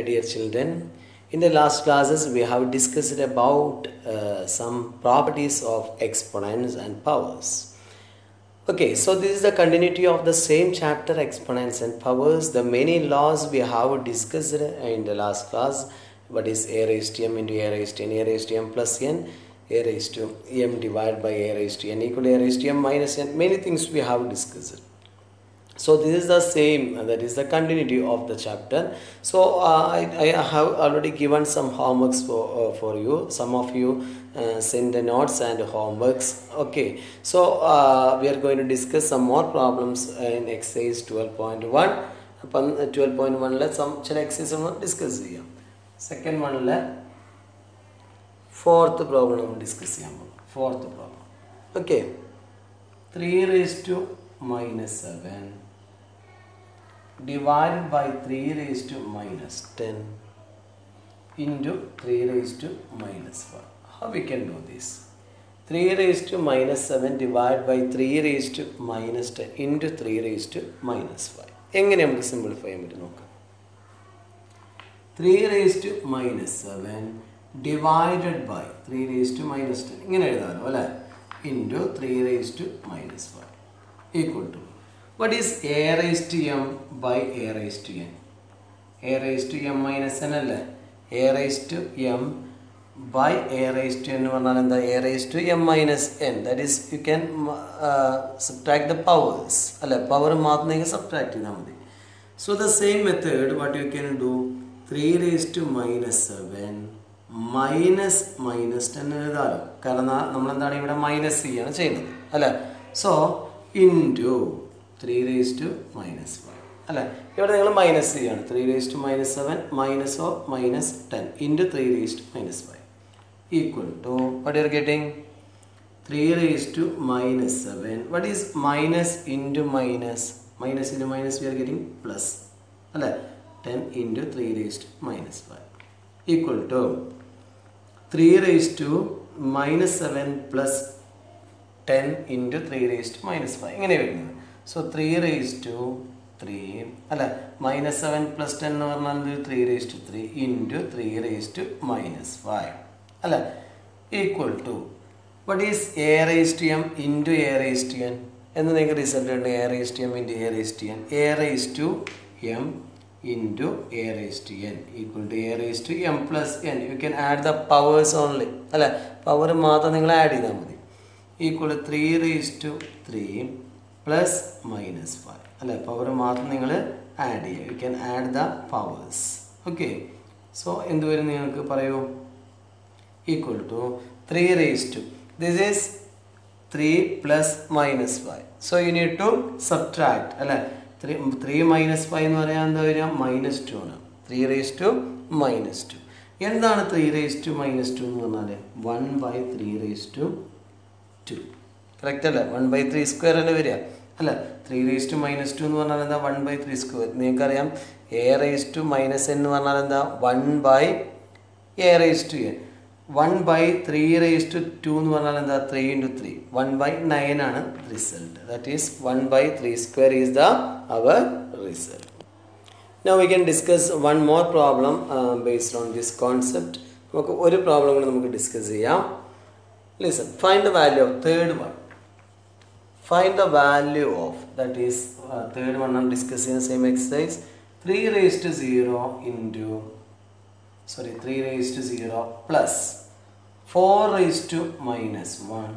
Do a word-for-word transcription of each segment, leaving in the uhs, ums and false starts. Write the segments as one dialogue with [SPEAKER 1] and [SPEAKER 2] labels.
[SPEAKER 1] dear children, in the last classes we have discussed about uh, some properties of exponents and powers. Okay, so this is the continuity of the same chapter, exponents and powers. The many laws we have discussed in the last class. What is a raised to m into a raised to n, a raised to m plus n, a raised to m divided by a raised to n equal to a raised to m minus n. Many things we have discussed. So this is the same, uh, that is the continuity of the chapter. So uh, I, I have already given some homeworks for, uh, for you. Some of you uh, send the notes and homeworks. Okay, so uh, we are going to discuss some more problems in exercise twelve point one. twelve point one let some exercise discuss here. Second one let fourth problem discuss here. Fourth problem. Okay, three raised to minus seven divided by three raised to minus ten into three raised to minus five. How we can do this? three raised to minus seven divided by three raised to minus ten into three raised to minus five. എങ്ങനെ നമുക്ക് simplify ചെയ്യാൻ പറ്റും നോക്കാം. three raised to minus seven divided by three raised to minus ten ഇങ്ങനെ എഴുതാമല്ലോ അല്ലേ, into three raised to minus five equal to what is a raised to m by a raised to n? A raised to m minus n അല്ലേ, a raised to m by a raised to n എന്ന് പറഞ്ഞാൽ എന്താ, a raised to m minus n. That is you can uh, subtract the powers അല്ലേ, power മാത്രം subtract ചെയ്താൽ മതി. So the same method what you can do, three raised to minus seven minus minus ten എഴുതാലോ, കാരണം നമ്മളെന്താണ് ഇവിടെ minus ചെയ്യാണ് ചെയ്യുന്നത് അല്ലേ. So into three raised to minus five അല്ലേ, ഇവിടെ നിങ്ങൾ മൈനസ് ചെയ്യാണ്. Three raised to minus seven minus of minus ten into three raised to minus five equal to what you are getting, three raised to minus seven. What is minus into minus? Minus into minus we are getting plus അല്ലേ, ten into three raised to minus five equal to three raised to minus seven plus ten into three raised to minus five ഇങ്ങനെ വരുന്നത്. So three raised to three അല്ല, minus seven plus ten എന്ന് പറഞ്ഞാൽ three raised to three into three raised to minus five അല്ല, equal to what is a raised to m into a raised to n എന്ന് നിങ്ങൾക്ക് result ഉണ്ട്. a raised to m into a raised to n, a raised to m into a raised to n equal to a raised to m plus n. You can add the powers only അല്ല, power മാത്രം നിങ്ങൾ add ചെയ്താൽ മതി. equal to three raised to three plus minus five അല്ല, power മാത്രം നിങ്ങൾ add ചെയ്യുക. You can add the powers. Okay, so എന്ത് വരും നിങ്ങൾക്ക് പറയൂ, equal to three raised to, this is three plus minus five. So you need to subtract അല്ലേ, three, three minus five എന്ന് പറയാൻ എന്താ വരിക, മൈനസ് ടു ആണ്. Three raised to minus two. എന്താണ് three raised to minus two എന്ന് പറഞ്ഞാൽ one by three raised to two. Correct അല്ലേ, വൺ ബൈ ത്രീ സ്ക്വയർ അല്ലേ വരിക അല്ല. Three raised to minus two എന്ന് പറഞ്ഞാൽ എന്താ, വൺ ബൈ ത്രീ സ്ക്വയർ. നിങ്ങൾക്കറിയാം a raised to minus n എന്ന് പറഞ്ഞാൽ എന്താ, one by a raised to n. One by three raised to two എന്ന് പറഞ്ഞാൽ എന്താ, three into three, one by nine ആണ് result. That is one by three square is the our result. Now we can discuss one more problem based on this concept. നമുക്ക് ഒരു problem കൂടി നമുക്ക് discuss ചെയ്യാം. Listen, find the value of third one. Find the value of, that is third one ആണ് discuss ചെയ്യുന്ന same exercise. Three raised to zero into sorry three raised to zero plus four raised to minus one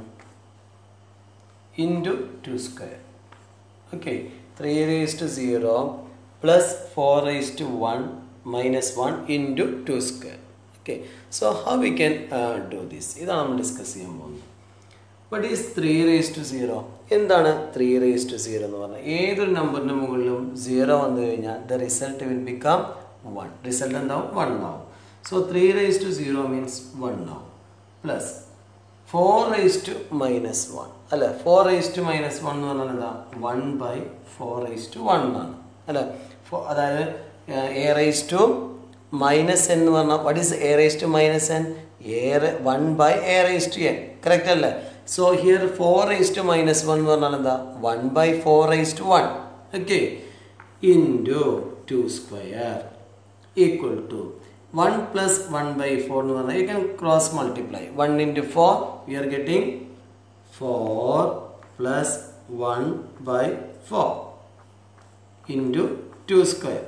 [SPEAKER 1] into two square. Okay, three raised to zero plus four raised to one minus one into two square. Okay, so how we can uh, do this? ഇതാണ് നമ്മൾ discuss ചെയ്യാൻ പോകുന്നത്. What is three raised to zero? എന്താണ് three raised to zero എന്ന് പറഞ്ഞാൽ, ഏതൊരു നമ്പറിൻ്റെ മുകളിലും സീറോ വന്നു കഴിഞ്ഞാൽ the result will become one. Result എന്താവും, വൺ ആവും. So three raised to zero means one now plus four raised to minus one അല്ല, four raised to minus one എന്ന് പറഞ്ഞാൽ എന്താ, one by four raised to one ആണ് അല്ല. അതായത് a raised to minus n എന്ന് പറഞ്ഞാൽ what is a raised to minus n, a one by a raised to n, correct അല്ലേ. So here four raised to minus one എന്ന് പറഞ്ഞാൽ എന്താ, one by four raised to one. Okay, into two square equal to one plus one by four. You can cross multiply. one into four, we are getting four plus one by four into two square.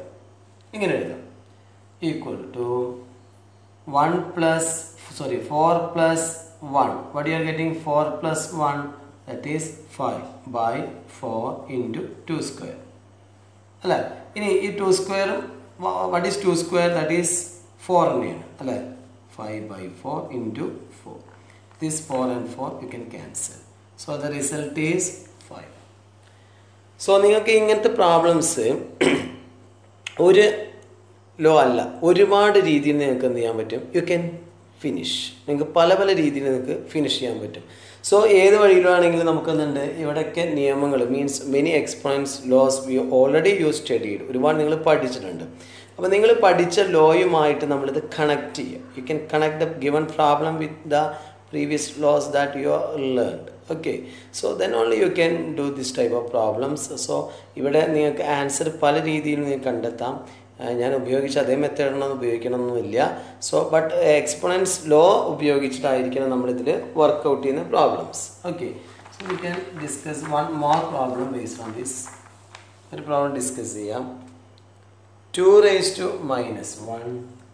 [SPEAKER 1] Equal to one plus, sorry, four plus one. What you are getting? four plus one, that is five by four into two square. In two square, what is two square? That is four. five by four into four. This four and four you can cancel. So the result is five. So നിങ്ങൾക്ക് ഇങ്ങനത്തെ problems ഒരു law അല്ല, ഒരുപാട് രീതിയിൽ നിങ്ങൾക്ക് എന്ത് ചെയ്യാൻ പറ്റും? You can finish. നിങ്ങൾക്ക് പല പല രീതിയിൽ നിങ്ങൾക്ക് ഫിനിഷ് ചെയ്യാൻ പറ്റും. സോ ഏത് വഴിയിലാണെങ്കിലും നമുക്കെന്തുണ്ട്, ഇവിടെയൊക്കെ നിയമങ്ങൾ means many exponents laws we already you studied, ഒരുപാട് നിങ്ങൾ പഠിച്ചിട്ടുണ്ട്. അപ്പോൾ നിങ്ങൾ പഠിച്ച ലോയുമായിട്ട് നമ്മളിത് കണക്ട് ചെയ്യുക. You can connect the given problem with the previous laws that you learned. Okay, so then only you can do this type of problems. So ഇവിടെ നിങ്ങൾക്ക് ആൻസർ പല രീതിയിൽ നിങ്ങൾക്ക് കണ്ടെത്താം. ഞാൻ ഉപയോഗിച്ച അതേ മെത്തേഡൊന്നും ഉപയോഗിക്കണമെന്നില്ല. സോ ബട്ട് എക്സ്പോണൻസ് ലോ ഉപയോഗിച്ചിട്ടായിരിക്കണം നമ്മളിതിൽ വർക്കൗട്ട് ചെയ്യുന്ന problems. Okay, so we can discuss one more problem based on this. ഒരു പ്രോബ്ലം ഡിസ്കസ് ചെയ്യാം. Two raise to minus one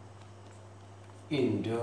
[SPEAKER 1] into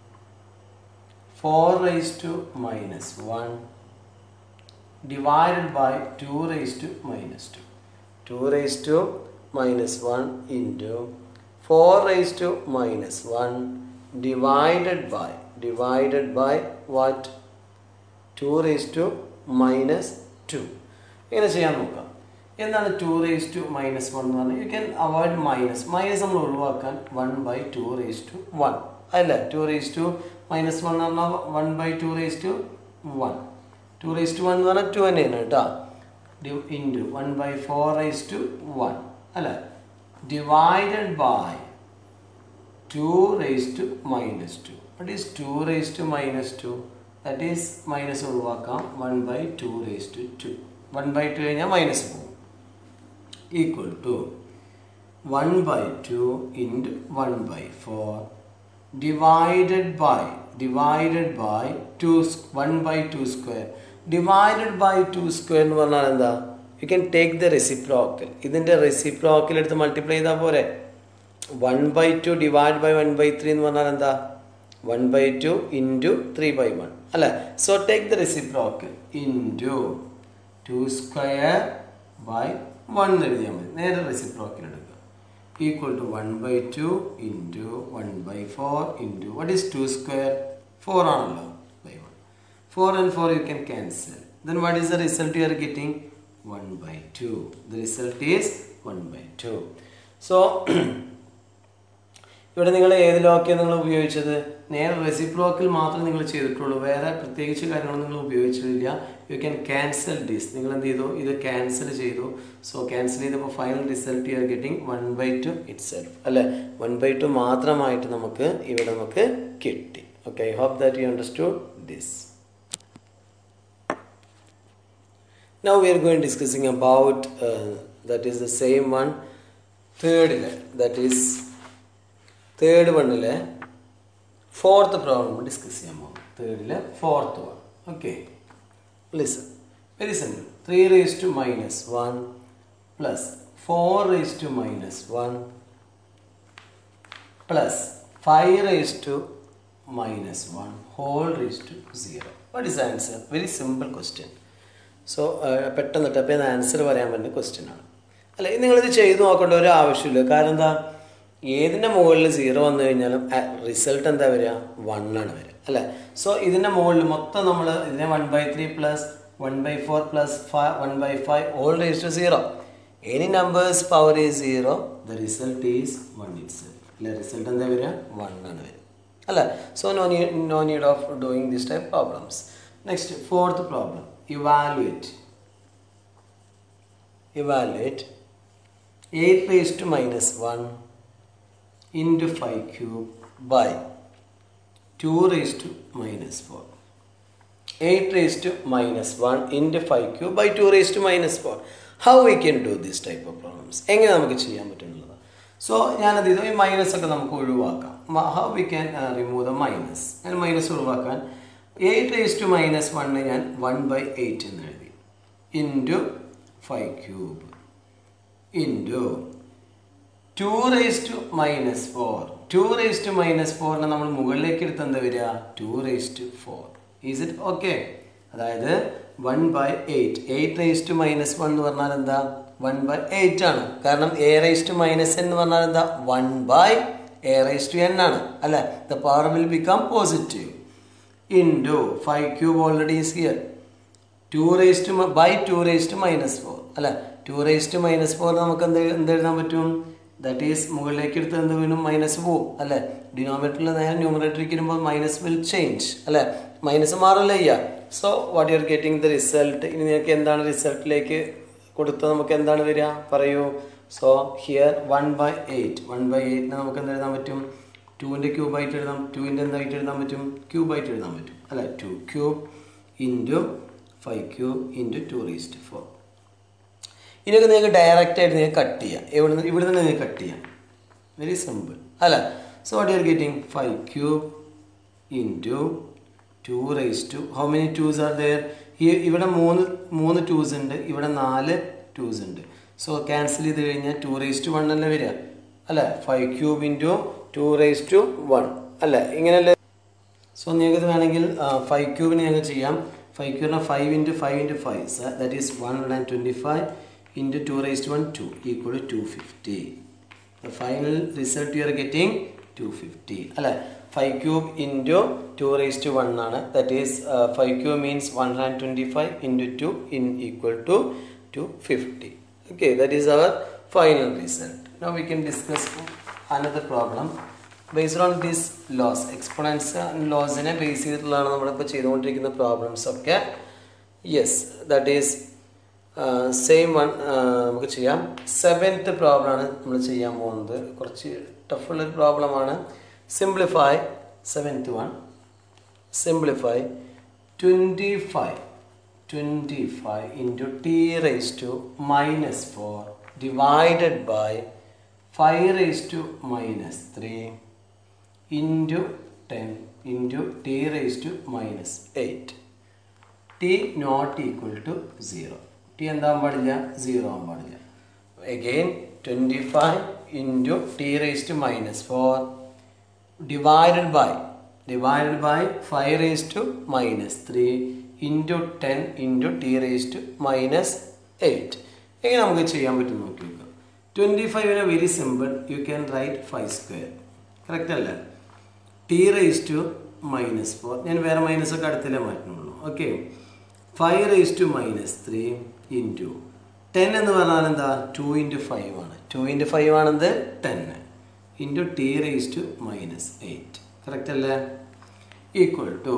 [SPEAKER 1] four raised to minus one divided by two raised to minus two. two raised to minus one into four raised to minus one divided by divided by what? two raised to minus two. എങ്ങനെ ചെയ്യാൻ നോക്കാം. എന്താണ് two raise to minus one എന്ന് പറഞ്ഞാൽ? You can avoid minus. Minus നമ്മൾ ഒഴിവാക്കാൻ one by two raise to one അല്ല, two raise to minus one എന്ന് പറഞ്ഞാൽ one by two raise to one. Two raise to one എന്ന് പറഞ്ഞാൽ two തന്നെയാണ് കേട്ടോ. Into one by four raise to one അല്ല, divided by two raise to minus two. What is two raise to minus two? That is minus ഒഴിവാക്കാം, one by two raise to two. One by two കഴിഞ്ഞാൽ minus പോകും. Equal to one by two into one by four divided by divided by two one by two square. Divided by two square എന്ന് പറഞ്ഞാൽ എന്താ? You can take the reciprocal. ഇതിൻ്റെ reciprocal എടുത്ത് multiply ചെയ്താൽ പോരെ. One by two divide by one by three എന്ന് പറഞ്ഞാൽ എന്താ? One by two into three by one അല്ലേ? So take the reciprocal into two square by one എഴുതിയാൽ മതി. നേരെ reciprocal എടുക്കുക. Equal to one by two into one by four into what is two square? four analo by one. four and four you can cancel. Then what is the result you are getting? one by two. The result is one by two. So ഇവിടെ നിങ്ങൾ ഏത് ലോക്കാണ് നിങ്ങൾ ഉപയോഗിച്ചത്? നേരെ reciprocal മാത്രം നിങ്ങൾ ചെയ്തിട്ടുള്ളൂ, വേറെ പ്രത്യേകിച്ച് കാര്യങ്ങളൊന്നും നിങ്ങൾ ഉപയോഗിച്ചിട്ടില്ല. You can cancel this. നിങ്ങൾ എന്ത് ചെയ്തു? ഇത് ക്യാൻസൽ ചെയ്തു. സോ ക്യാൻസൽ ചെയ്തപ്പോൾ final result you are getting one by two itself അല്ലേ? വൺ ബൈ ടു മാത്രമായിട്ട് നമുക്ക് ഇവിടെ നമുക്ക് കിട്ടി. Okay, I hope that you understood this. Now we are going discussing about that is the same one തേർഡിലെ, that is third വണ്ണിലെ fourth problem discuss ചെയ്യാൻ പോകും. തേർഡിലെ fourth one. Okay, listen. Very simple. Three raise to minus one plus four raise to minus one plus five raise to minus one whole raise to zero. What is answer? Very simple question. So പെട്ടെന്ന് ടപ്പേന്ന് answer പറയാൻ പറ്റുന്ന question ആണ് അല്ലേ? നിങ്ങളിത് ചെയ്തു നോക്കേണ്ട ഒരു ആവശ്യമില്ല. കാരണം എന്താ? ഏതിൻ്റെ മുകളിൽ സീറോ വന്നു കഴിഞ്ഞാലും റിസൾട്ട് എന്താ വരിക? വൺ ആണ് വരിക അല്ലേ? സോ ഇതിൻ്റെ മുകളിൽ മൊത്തം നമ്മൾ ഇതിനെ one by three plus one by four plus five one by five all raise to zero. Any numbers power is zero, the result is one itself അല്ലേ? റിസൾട്ട് എന്താ വരിക? വൺ ആണ് വരിക അല്ലേ? So no need no need of doing this type problems. Next fourth problem. Evaluate evaluate eight raise to minus one into five cube by two raised to minus four. eight raised to minus one into five cube by two raised to minus four. How we can do this type of problems? എങ്ങനെ നമുക്ക് ചെയ്യാൻ പറ്റുന്നുള്ളത്? So ഞാനത് ഇത് ഈ minus ഒക്കെ നമുക്ക് ഒഴിവാക്കാം. How we can remove the minus? ഞാൻ മൈനസ് ഒഴിവാക്കാൻ eight raise to minus one ഞാൻ വൺ ബൈ എയ്റ്റ് എന്ന് എഴുതി into five cube into two raise to minus four. Two raise to minus ഫോറിനെ നമ്മൾ മുകളിലേക്ക് എടുത്ത് എന്താ വരിക? Two raise to four. Is it okay? അതായത് one by eight. Eight raise to minus one എന്ന് പറഞ്ഞാൽ എന്താ? വൺ ബൈ എയ്റ്റ് ആണ്. കാരണം a raise to minus n എന്ന് പറഞ്ഞാൽ എന്താ? One by a raise to n ആണ് അല്ലേ? The power will become positive into five cube already is here. Two raise to by two raise to minus four അല്ലേ? Two raise to minus four നമുക്ക് എന്ത് എന്ത് എഴുതാൻ പറ്റും? That is മുകളിലേക്ക് എടുത്ത് എന്ത് വീണ്ടും മൈനസ് പോവും അല്ലേ? ഡിനോമിനേറ്ററിൽ നേരെ ന്യൂമറേറ്ററിലേക്ക് വരുമ്പോൾ മൈനസ് വിൽ ചേഞ്ച് അല്ലേ? മൈനസ് മാറില്ല ചെയ്യുക. So what you are getting the result. ഇനി നിങ്ങൾക്ക് എന്താണ് റിസൾട്ടിലേക്ക് കൊടുത്തത്? നമുക്ക് എന്താണ് വരിക പറയൂ. So here one by eight. One by എയ്റ്റിനെ നമുക്ക് എന്ത് എഴുതാൻ പറ്റും? ടുവിൻ്റെ ക്യൂബായിട്ട് എഴുതാം. ടുവിൻ്റെ എന്തായിട്ട് എഴുതാൻ പറ്റും? ക്യൂബായിട്ട് എഴുതാൻ പറ്റും അല്ലേ? Two cube into five cube into two raise to four. ഇതിനൊക്കെ നിങ്ങൾക്ക് ഡയറക്റ്റ് ആയിട്ട് നിങ്ങൾക്ക് കട്ട് ചെയ്യാം. എവിടെ നിന്ന്? ഇവിടെ നിന്ന് നിങ്ങൾക്ക് കട്ട് ചെയ്യാം. വെരി സിമ്പിൾ അല്ല? So what you are getting? Five cube into two raise to how many twos are there? ഈ ഇവിടെ മൂന്ന് മൂന്ന് ടൂസ് ഉണ്ട്, ഇവിടെ നാല് ടൂസ് ഉണ്ട്. സോ ക്യാൻസൽ ചെയ്ത് കഴിഞ്ഞാൽ ടു റേസ് ടു വൺ അല്ലേ വരിക അല്ലേ? Five cube into two raise to one അല്ലേ? ഇങ്ങനെയല്ലേ? സോ നിങ്ങൾക്ക് വേണമെങ്കിൽ ഫൈവ് ക്യൂബിന് ഞങ്ങൾക്ക് ചെയ്യാം. ഫൈവ് ക്യൂബിന് five into five into five that is one hundred and twenty five into two raised to one, two equal to two fifty. The final result you are getting two fifty. Alla five cube into two raised to one ആണ്. That is uh, five cube means one hundred twenty-five into two in equal to two fifty. Okay, that is our final result. Now we can discuss another problem based on this laws. Exponents and laws നെ base ചെയ്തിട്ടുള്ളതാണ് നമ്മളിപ്പോൾ ചെയ്തുകൊണ്ടിരിക്കുന്ന problems ഒക്കെ. Yes, that is same one നമുക്ക് ചെയ്യാം. Seventh പ്രോബ്ലമാണ് നമ്മൾ ചെയ്യാൻ പോകുന്നത്. കുറച്ച് ടഫുള്ളൊരു പ്രോബ്ലമാണ്. Simplify seventh one. Simplify twenty five twenty five into t raise to minus four divided by five raise to minus three into ten into t raise to minus eight. T not equal to zero. T എന്താകാൻ പാടില്ല? Zero ആകാൻ പാടില്ല. Again twenty five into t raise to minus four divided by divided by five raise to minus three into ten into t raise to minus eight. എങ്ങനെ നമുക്ക് ചെയ്യാൻ പറ്റും നോക്കി നോക്കുക. ട്വൻറ്റി ഫൈവിന് very simple. You can write five square. Correct അല്ലേ? T raise to minus four. ഞാൻ വേറെ മൈനസ് ഒക്കെ അടുത്തല്ലേ മാറ്റുന്നുള്ളൂ. Okay. Five raise to minus three into ten എന്ന് പറഞ്ഞാൽ എന്താ? ടു ഇൻറ്റു ഫൈവ് ആണ്. ടു ഇൻറ്റു ഫൈവ് ആണെന്ത്? Ten into t raise to minus eight. Correct അല്ലേ? Equal to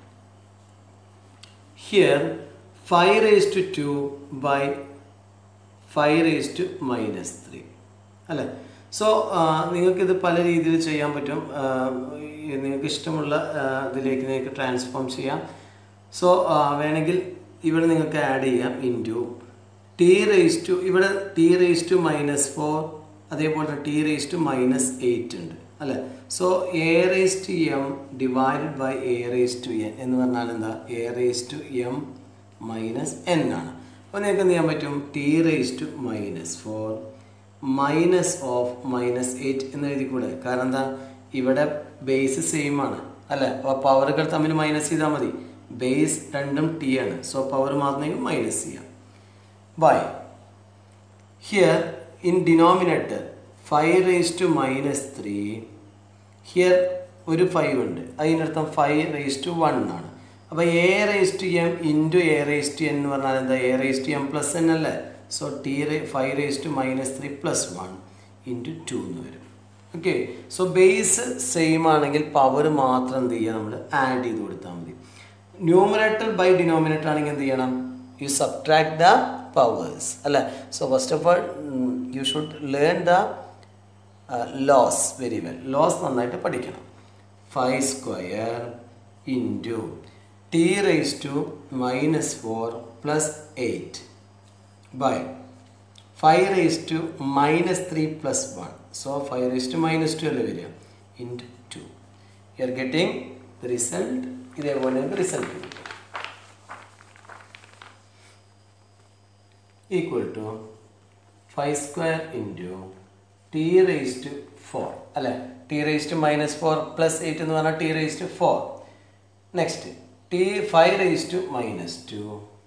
[SPEAKER 1] here five raise to two by five raise to minus three അല്ലേ? So നിങ്ങൾക്കിത് പല രീതിയിൽ ചെയ്യാൻ പറ്റും. നിങ്ങൾക്ക് ഇഷ്ടമുള്ള ഇതിലേക്ക് നിങ്ങൾക്ക് ട്രാൻസ്ഫോം ചെയ്യാം. സോ വേണമെങ്കിൽ ഇവിടെ നിങ്ങൾക്ക് ആഡ് ചെയ്യാം ഇൻറ്റു ടി റേസ് ടു ഇവിടെ t raise to minus four അതേപോലെ t raise to minus eight ഉണ്ട് അല്ലേ? So a raise to m divided by a raise to n എന്ന് പറഞ്ഞാൽ എന്താ? A raise to m minus n ആണ്. അപ്പോൾ നിങ്ങൾക്ക് എന്ത് ചെയ്യാൻ പറ്റും? T raise to minus four minus of minus eight എന്ന് എഴുതിക്കൂടെ? കാരണം എന്താ? ഇവിടെ ബേസ് സെയിം ആണ് അല്ലേ? അപ്പോൾ പവറുകൾ തമ്മിൽ മൈനസ് ചെയ്താൽ മതി. ബേസ് രണ്ടും ടി ആണ്. സോ പവർ മാത്രമേ മൈനസ് ചെയ്യാം. By here in denominator five raise to minus three. Here ഒരു ഫൈവ് ഉണ്ട്. അതിനർത്ഥം ഫൈവ് റേസ് ടു വൺ ആണ്. അപ്പോൾ a raise to m into a raise to n എന്ന് പറഞ്ഞാൽ എന്താ? A raise to m plus n അല്ലേ? So t raise five raise to minus three plus one into two എന്ന് വരും. Okay. So base same ആണെങ്കിൽ power മാത്രം എന്ത് ചെയ്യുക? നമ്മൾ ആഡ് ചെയ്ത് കൊടുത്താൽ മതി. ന്യൂമറേറ്റർ ബൈ ഡിനോമിനേറ്റർ ആണെങ്കിൽ എന്ത് ചെയ്യണം? യു സബ്ട്രാക്ട് ദ പവേഴ്സ് അല്ലേ? So first of all you should learn the laws very well. Laws നന്നായിട്ട് പഠിക്കണം. Five square into t raise to minus four plus eight by five raise to minus three plus one. So five raised to minus two അല്ലേ വരിക into two. You are getting the result. ഇതേപോലെ result equal to five square into t raised to four അല്ലേ t raised to minus four plus eight എന്ന് പറഞ്ഞാൽ t raised to four. Next t five raised to minus two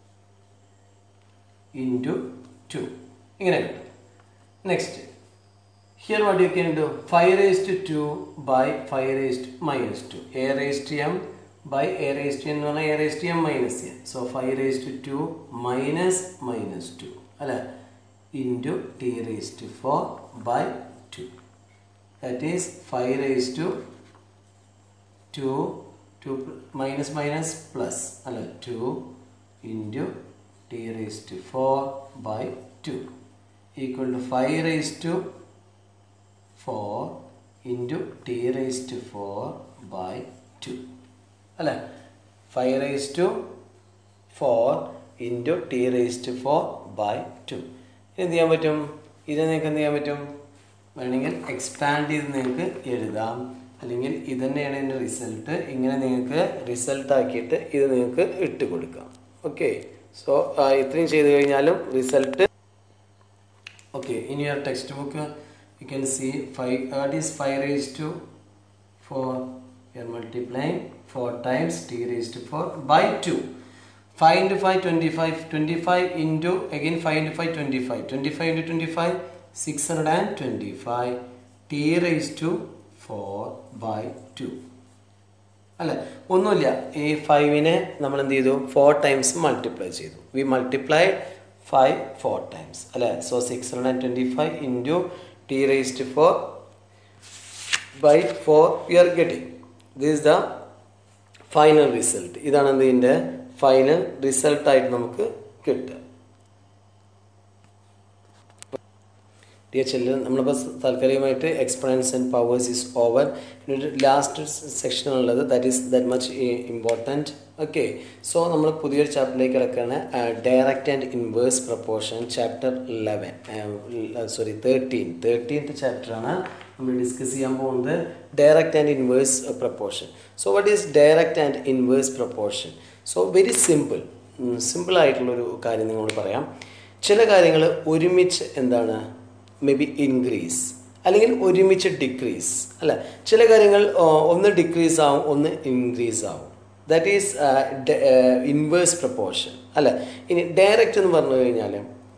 [SPEAKER 1] into two ഇങ്ങനെ കിട്ടും. Next here what you can do, five raised to two by five raised to minus two, a raised to m by a raised to n എന്ന് പറഞ്ഞാൽ a raised to m minus n. So five raised to two minus minus two അല്ലേ into t raised to four by two. That is five raised to two, two minus minus plus അല്ല two into t raised to four by two equal to five raised to four into t raised to four by two അല്ലേ five raised to four into t raised to four by two. എന്ത് ചെയ്യാൻ പറ്റും? ഇത് നിങ്ങൾക്ക് എന്ത് ചെയ്യാൻ പറ്റും? വേണമെങ്കിൽ എക്സ്പാൻഡ് ചെയ്ത് നിങ്ങൾക്ക് എഴുതാം, അല്ലെങ്കിൽ ഇത് തന്നെയാണ് ഇതിൻ്റെ റിസൾട്ട്. ഇങ്ങനെ നിങ്ങൾക്ക് റിസൾട്ട് ആക്കിയിട്ട് ഇത് നിങ്ങൾക്ക് ഇട്ട് കൊടുക്കാം. ഓക്കെ, സോ ഇത്രയും ചെയ്ത് കഴിഞ്ഞാലും result. Okay, in your textbook you can see five, that is five raised to four. You are multiplying four times t raised to four by two. five into five, twenty-five. twenty-five into again five into five, twenty-five. twenty-five into twenty-five, six hundred twenty-five. t raised to four by two. അല്ലേ, ഒന്നുമില്ല. ഈ ഫൈവിനെ നമ്മൾ എന്ത് ചെയ്തു? Four times multiply ചെയ്തു. We multiply five four times അല്ലേ. So six hundred twenty five into t raised to four by four we are getting. This is the final result. ഇതാണ് ഇതിൻ്റെ ഫൈനൽ റിസൾട്ട് ആയിട്ട് നമുക്ക് കിട്ടുക. ഡിയർ ചിൽഡ്രൻ, നമ്മളിപ്പോൾ താൽക്കാലികമായിട്ട് exponents and powers is over. പിന്നെ last സെക്ഷനുള്ളത് that is that much important. Okay, so നമ്മൾ പുതിയൊരു ചാപ്റ്ററിലേക്ക് കിടക്കുകയാണ്. Direct and inverse proportion chapter eleven sorry thirteen thirteenth ചാപ്റ്ററാണ് നമ്മൾ ഡിസ്കസ് ചെയ്യാൻ പോകുന്നത്. Direct and inverse proportion. So what is direct and inverse proportion? So very simple സിമ്പിളായിട്ടുള്ളൊരു കാര്യം നിങ്ങളോട് പറയാം. ചില കാര്യങ്ങൾ ഒരുമിച്ച് എന്താണ് മേ ബി ഇൻക്രീസ് അല്ലെങ്കിൽ ഒരുമിച്ച് ഡിക്രീസ് അല്ല. ചില കാര്യങ്ങൾ ഒന്ന് ഡിക്രീസ് ആവും, ഒന്ന് ഇൻക്രീസ് ആവും. ദാറ്റ് ഈസ് ഇൻവേഴ്സ് പ്രപ്പോർഷൻ അല്ല. ഇനി ഡയറക്റ്റ് എന്ന് പറഞ്ഞു കഴിഞ്ഞാൽ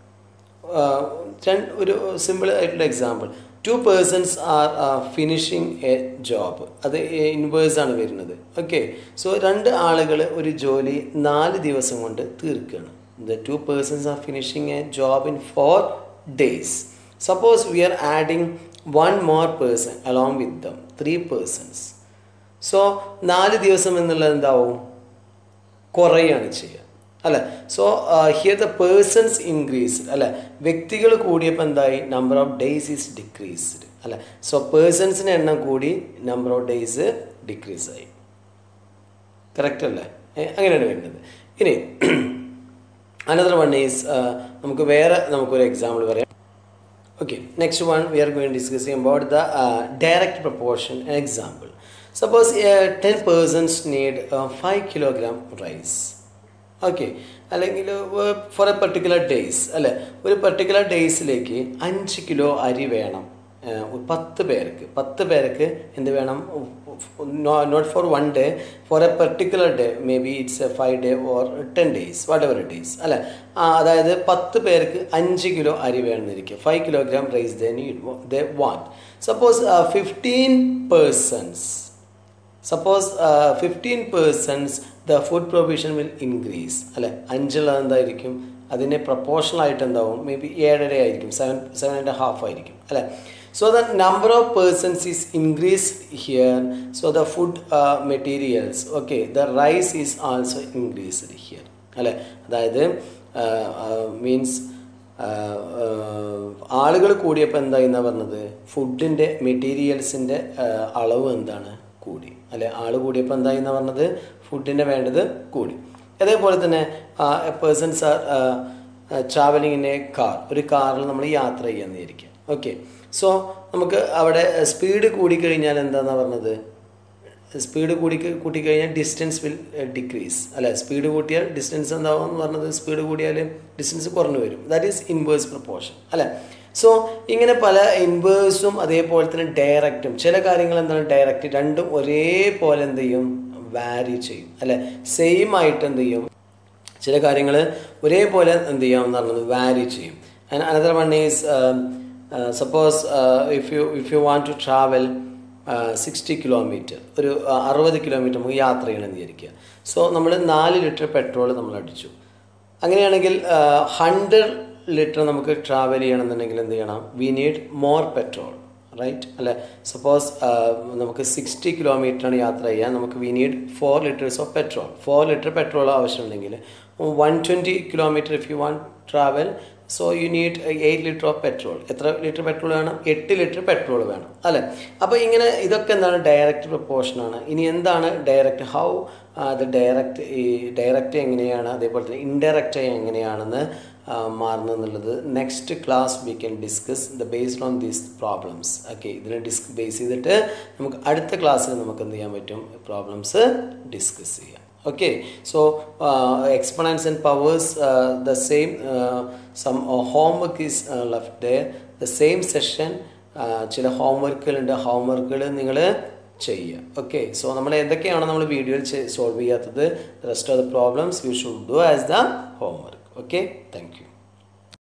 [SPEAKER 1] ഒരു സിമ്പിൾ ആയിട്ടുള്ള example, two persons are finishing a job, അത് ഇൻവേഴ്സ് ആണ് വരുന്നത്. ഓക്കെ, സോ രണ്ട് ആളുകൾ ഒരു ജോലി നാല് ദിവസം കൊണ്ട് തീർക്കുകയാണ്. The two persons are finishing a job in four days. Suppose we are adding one more person along with them, three persons. So നാല് ദിവസം എന്നുള്ളത് എന്താവും? കുറയാണ് ചെയ്യുക അല്ല. So here the persons increased അല്ല. വ്യക്തികൾ കൂടിയപ്പോൾ എന്തായി? Number of days is decreased അല്ല. സോ പേഴ്സൺസിൻ്റെ എണ്ണം കൂടി, നമ്പർ ഓഫ് ഡേയ്സ് ഡിക്രീസ് ആയി. കറക്റ്റ് അല്ലേ? അങ്ങനെയാണ് വരുന്നത്. ഇനി അനദർ വൺ ഈസ്, നമുക്ക് വേറെ നമുക്കൊരു എക്സാമ്പിൾ പറയാം. Okay, next one we are going to discussing about the uh, direct proportion example. Suppose uh, ten persons need uh, five kilogram rice. Okay, അല്ലെങ്കിൽ ഫോർ എ പർട്ടിക്കുലർ ഡേയ്സ് അല്ലേ, ഒരു particular ഡേയ്സിലേക്ക് അഞ്ച് kilo അരി വേണം. പത്ത് പേർക്ക് പത്ത് പേർക്ക് എന്ത് വേണം? Not for one day, for a particular day, maybe it's a five day or ten days whatever it is അല്ലേ. അതായത് പത്ത് പേർക്ക് അഞ്ച് കിലോ അരി വേണമെന്നിരിക്കുക. Five kilogram rice they need they want. Suppose fifteen persons suppose fifteen persons the food provision will increase അല്ലേ. അഞ്ചുള്ളത് എന്തായിരിക്കും? അതിനെ പ്രൊപ്പോർഷണൽ ആയിട്ട് എന്താവും? മേ ബി ഏഴര ആയിരിക്കും, സെവൻ സെവൻ ആൻഡ് ഹാഫ് ആയിരിക്കും അല്ലേ. So the number of persons is increased here. So the food uh, materials, okay, the rice is also increased here. അല്ലേ, അതായത് മീൻസ് ആളുകൾ കൂടിയപ്പോൾ എന്തായി എന്നാ പറഞ്ഞത്? ഫുഡിൻ്റെ മെറ്റീരിയൽസിൻ്റെ അളവ് എന്താണ്? കൂടി അല്ലെ. ആൾ കൂടിയപ്പോൾ എന്തായി എന്നാ പറഞ്ഞത്? ഫുഡിൻ്റെ വേണ്ടത് കൂടി. അതേപോലെ തന്നെ persons are travelling in a car, ഒരു കാറിൽ നമ്മൾ യാത്ര ചെയ്യാന്ന് വിചാരിക്കുക. ഓക്കെ, സോ നമുക്ക് അവിടെ സ്പീഡ് കൂടിക്കഴിഞ്ഞാൽ എന്താണെന്നാണ് പറഞ്ഞത്? സ്പീഡ് കൂടി കൂട്ടിക്കഴിഞ്ഞാൽ ഡിസ്റ്റൻസ് വിൽ ഡിക്രീസ് അല്ലേ? സ്പീഡ് കൂട്ടിയാൽ ഡിസ്റ്റൻസ് എന്താവും എന്ന് പറഞ്ഞത്? സ്പീഡ് കൂടിയാൽ ഡിസ്റ്റൻസ് കുറഞ്ഞു വരും. ദാറ്റ് ഈസ് ഇൻവേഴ്സ് പ്രൊപ്പോർഷൻ അല്ലേ? സോ ഇങ്ങനെ പല ഇൻവേഴ്സും അതേപോലെ തന്നെ ഡയറക്റ്റും, ചില കാര്യങ്ങൾ എന്താണ് ഡയറക്റ്റ് രണ്ടും ഒരേപോലെ എന്ത് ചെയ്യും? വാരി ചെയ്യും അല്ലേ? സെയിം ആയിട്ട് എന്ത് ചെയ്യും? ചില കാര്യങ്ങൾ ഒരേപോലെ എന്ത് ചെയ്യാമെന്ന് പറഞ്ഞത് വാരി ചെയ്യും. And another one is suppose if you if you want to travel sixty kilometre, ഒരു അറുപത് കിലോമീറ്റർ നമുക്ക് യാത്ര ചെയ്യണമെന്ന് വിചാരിക്കുക. സോ നമ്മൾ നാല് ലിറ്റർ പെട്രോൾ നമ്മൾ അടിച്ചു. അങ്ങനെയാണെങ്കിൽ ഹൺഡ്രഡ് ലിറ്റർ നമുക്ക് ട്രാവൽ ചെയ്യണമെന്നുണ്ടെങ്കിൽ എന്ത് ചെയ്യണം? We need more petrol, right അല്ലേ? സപ്പോസ് നമുക്ക് സിക്സ്റ്റി കിലോമീറ്ററാണ് യാത്ര ചെയ്യാൻ, നമുക്ക് we need four litres of petrol. Four litre petrol ആവശ്യമുണ്ടെങ്കിൽ one twenty kilometre if you want travel, so you need eight litre of petrol. എത്ര ലിറ്റർ പെട്രോൾ വേണം? എട്ട് ലിറ്റർ പെട്രോൾ വേണം അല്ലേ? അപ്പോൾ ഇങ്ങനെ ഇതൊക്കെ എന്താണ്? ഡയറക്റ്റ് പ്രൊപ്പോർഷനാണ്. ഇനി എന്താണ് ഡയറക്റ്റ്? ഹൗ അത് ഡയറക്റ്റ് ഈ ഡയറക്റ്റ് എങ്ങനെയാണ്, അതേപോലെ തന്നെ ഇൻഡയറക്റ്റ് എങ്ങനെയാണെന്ന് മാറുന്നതെന്നുള്ളത് next class we can discuss the based on these problems. Okay, ഇതിനെ ഡിസ്ക് ബേസ് ചെയ്തിട്ട് നമുക്ക് അടുത്ത ക്ലാസ്സിൽ നമുക്ക് എന്ത് ചെയ്യാൻ പറ്റും? പ്രോബ്ലംസ് ഡിസ്കസ് ചെയ്യാം. Okay, so uh, exponents and powers, uh, the same, uh, some uh, homework is uh, left there. The same session, ചില ഹോംവർക്കുകളുണ്ട്, ഹോംവർക്കുകൾ നിങ്ങൾ ചെയ്യുക. ഓക്കെ, സോ നമ്മൾ എന്തൊക്കെയാണ് നമ്മൾ വീഡിയോയിൽ സോൾവ് ചെയ്യാത്തത്, rest of the problems you should do as the homework. Okay, thank U.